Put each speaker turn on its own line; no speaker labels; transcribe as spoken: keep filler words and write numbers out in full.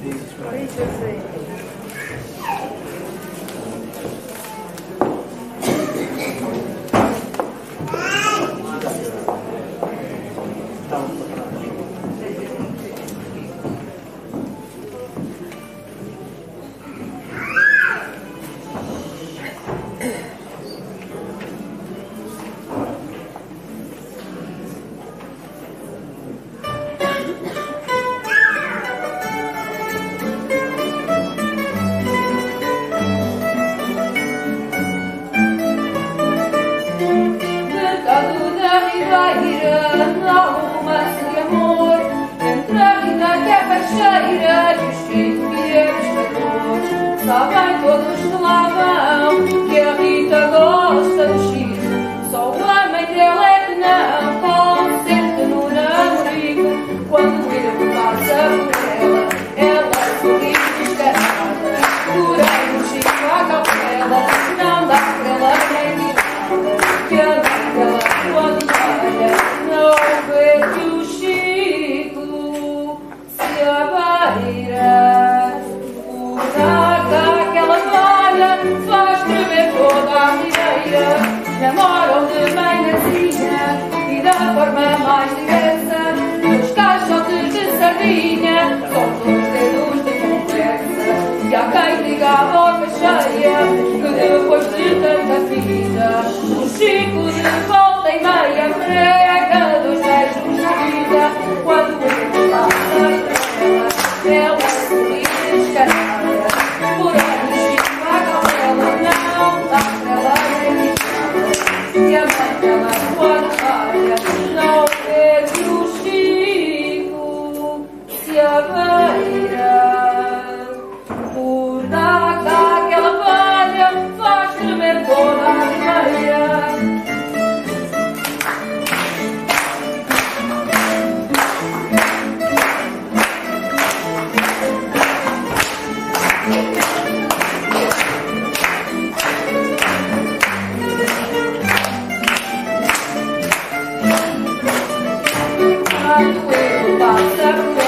Sabem todos que lá vão que a Rita gosta do X. Só a mãe dela é que não consente no namorico. Quando ele passa por ela, ela sorri descarada. Porém o Chico à cautela não dá para ela nem tirada. Que a mãe dela quando olha não vê que o Chico se abaira. Faz tremer toda a ribeira. Namoram de manhãzinha e da forma mais diversa. Nos caixotes de sardinha são os dedos de conversa. E há quem diga a boca cheia que depois de tanta vida o Chico de volta e meia prega dos beijos na vida. Quando ele passa por ela, ela sorri descarada. Porém e a mãe dela quando olha não vê que o Chico se abeira. Por nada aquela palha faz tremer toda a ribeira. Quando ele passa